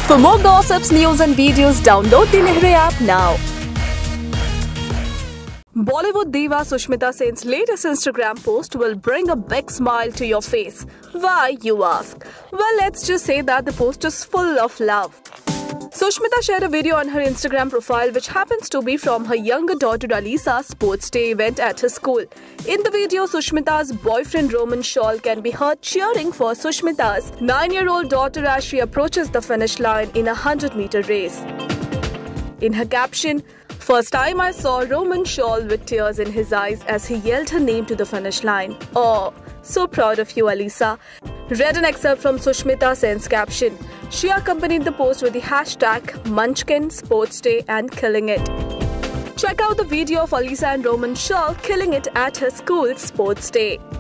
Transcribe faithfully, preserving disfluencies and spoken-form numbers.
For more gossips, news and videos, download the LehrenTV app now. Bollywood diva Sushmita Sen's latest Instagram post will bring a big smile to your face. Why, you ask? Well, let's just say that the post is full of love. Sushmita shared a video on her Instagram profile which happens to be from her younger daughter Alisah's sports day event at her school. In the video, Sushmita's boyfriend Rohman Shawl can be heard cheering for Sushmita's nine-year-old daughter as she approaches the finish line in a one hundred meter race. In her caption, "First time I saw Rohman Shawl with tears in his eyes as he yelled her name to the finish line. Oh, so proud of you, Alisah." Read an excerpt from Sushmita Sen's caption. She accompanied the post with the hashtag Munchkin Sports Day and Killing It. Check out the video of Alisah and Rohman Shawl killing it at her school's sports day.